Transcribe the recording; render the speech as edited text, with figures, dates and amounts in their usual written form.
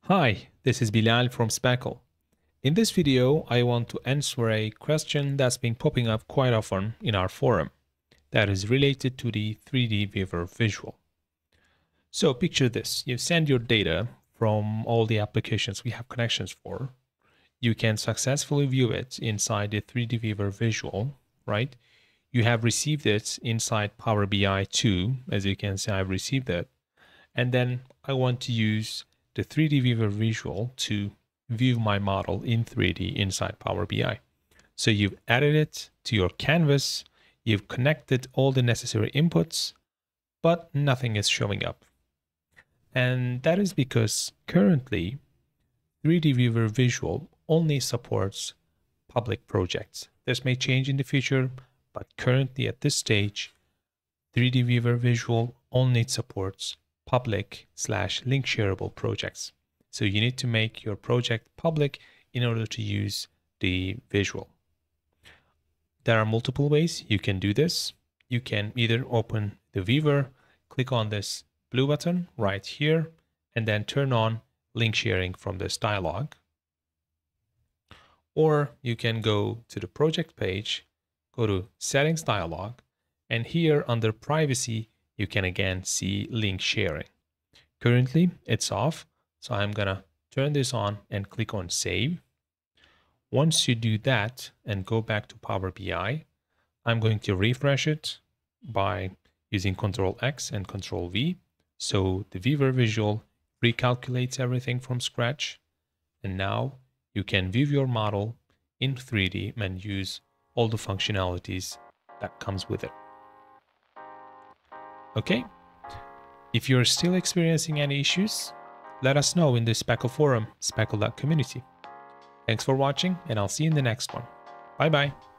Hi, this is Bilal from Speckle. In this video, I want to answer a question that's been popping up quite often in our forum that is related to the 3D Viewer visual. So picture this, you send your data from all the applications we have connections for. You can successfully view it inside the 3D Viewer visual, right? You have received it inside Power BI too. As you can see, I've received it. And then I want to use the 3D Viewer visual to view my model in 3D inside Power BI. So you've added it to your canvas, you've connected all the necessary inputs, but nothing is showing up. And that is because currently 3D Viewer visual only supports public projects. This may change in the future, but currently at this stage, 3D Viewer visual only supports public/link shareable projects. So you need to make your project public in order to use the visual. There are multiple ways you can do this. You can either open the viewer, click on this blue button right here, and then turn on link sharing from this dialog. Or you can go to the project page, go to settings dialog, and here under privacy, you can again see link sharing. Currently it's off, so I'm gonna turn this on and click on save. Once you do that and go back to Power BI, I'm going to refresh it by using Ctrl X and Ctrl V. So the viewer visual recalculates everything from scratch. And now you can view your model in 3D and use all the functionalities that comes with it. Okay, if you're still experiencing any issues, let us know in the Speckle forum, speckle.community. Thanks for watching, and I'll see you in the next one. Bye bye.